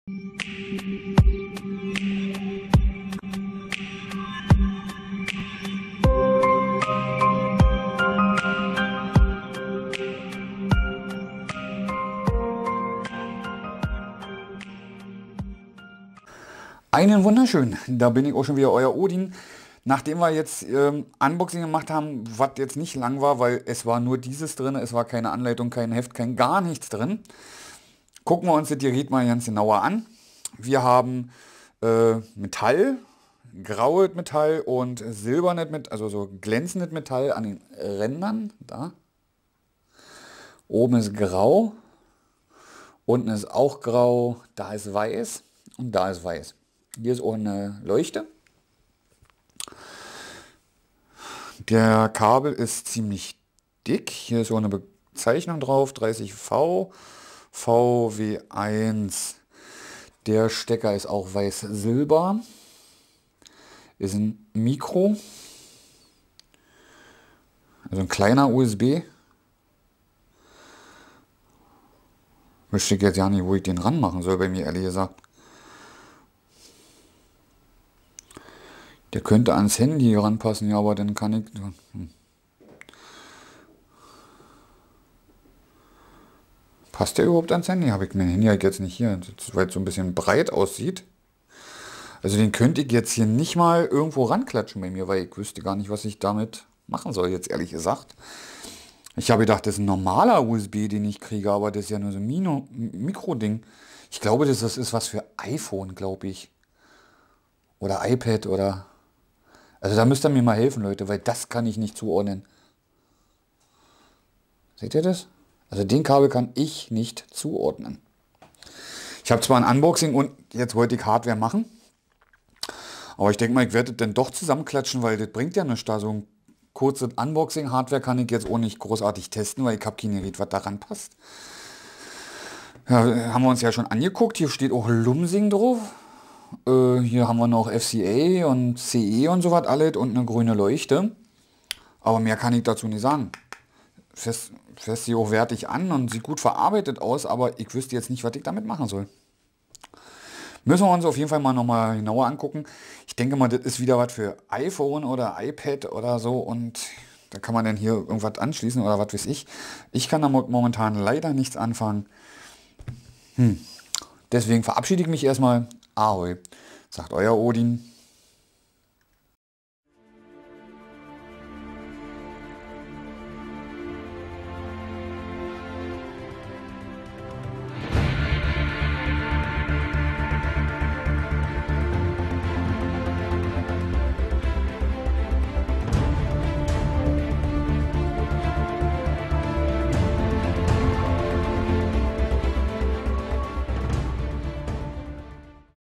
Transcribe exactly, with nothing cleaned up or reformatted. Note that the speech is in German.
Einen wunderschönen, da bin ich auch schon wieder, euer Odin. Nachdem wir jetzt ähm, Unboxing gemacht haben, was jetzt nicht lang war, weil es war nur dieses drin, es war keine Anleitung, kein Heft, kein gar nichts drin. Gucken wir uns das Gerät mal ganz genauer an. Wir haben äh, Metall, graues Metall und silbernes Metall, also so glänzendes Metall an den Rändern. Da. Oben ist grau, unten ist auch grau, da ist weiß und da ist weiß. Hier ist auch eine Leuchte. Der Kabel ist ziemlich dick. Hier ist auch eine Bezeichnung drauf, dreißig V, V W eins. Der Stecker ist auch weiß-silber. Ist ein Mikro. Also ein kleiner U S B. Wüsste ich jetzt ja nicht, wo ich den ranmachen soll, bei mir ehrlich gesagt. Der könnte ans Handy ranpassen, ja, aber dann kann ich... Hm. Passt der überhaupt ans Handy? Habe ich mein Handy jetzt nicht hier, weil es so ein bisschen breit aussieht. Also den könnte ich jetzt hier nicht mal irgendwo ranklatschen bei mir, weil ich wüsste gar nicht, was ich damit machen soll, jetzt ehrlich gesagt. Ich habe gedacht, das ist ein normaler U S B, den ich kriege, aber das ist ja nur so ein Mikro-Ding. Ich glaube, das ist was für iPhone, glaube ich. Oder iPad oder... Also da müsst ihr mir mal helfen, Leute, weil das kann ich nicht zuordnen. Seht ihr das? Also den Kabel kann ich nicht zuordnen. Ich habe zwar ein Unboxing und jetzt wollte ich Hardware machen. Aber ich denke mal, ich werde das dann doch zusammenklatschen, weil das bringt ja nichts. Da so ein kurzes Unboxing. Hardware kann ich jetzt auch nicht großartig testen, weil ich habe kein Gerät, was daran passt. Ja, haben wir uns ja schon angeguckt. Hier steht auch Lumsing drauf. Äh, hier haben wir noch F C A und C E und so was alles und eine grüne Leuchte. Aber mehr kann ich dazu nicht sagen. Fest, fest sie hochwertig an und sieht gut verarbeitet aus, aber ich wüsste jetzt nicht, was ich damit machen soll. Müssen wir uns auf jeden Fall mal nochmal genauer angucken. Ich denke mal, das ist wieder was für iPhone oder iPad oder so und da kann man dann hier irgendwas anschließen oder was weiß ich. Ich kann damit momentan leider nichts anfangen. Hm. Deswegen verabschiede ich mich erstmal. Ahoi, sagt euer Odin.